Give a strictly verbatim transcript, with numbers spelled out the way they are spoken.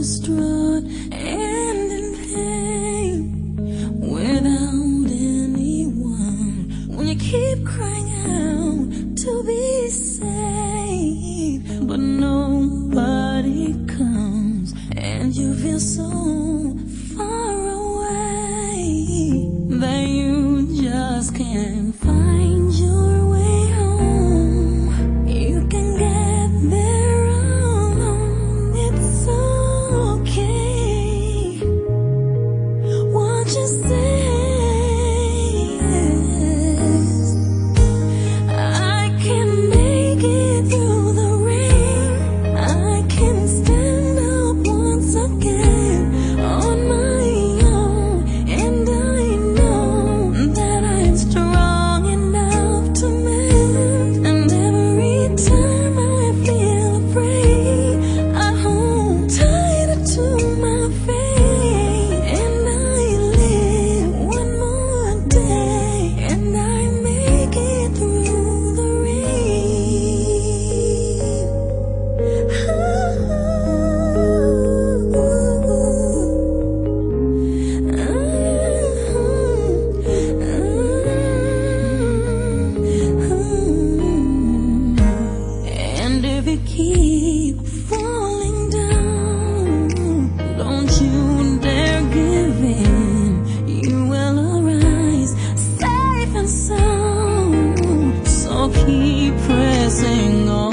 distraught and in pain without anyone. When you keep crying out to be saved, but nobody comes, and you feel so far away that you just can't find your way home. You can get there alone, it's okay. What you say is, I can make it through the rain, I can stand up once again on my own, and I know that I'm strong enough to mend. And every time I feel afraid, I hold tighter to my faith, and I live one more day, and I make it through the rain. And if you keep falling down, don't you dare give in. You will arise safe and sound. So keep pressing on.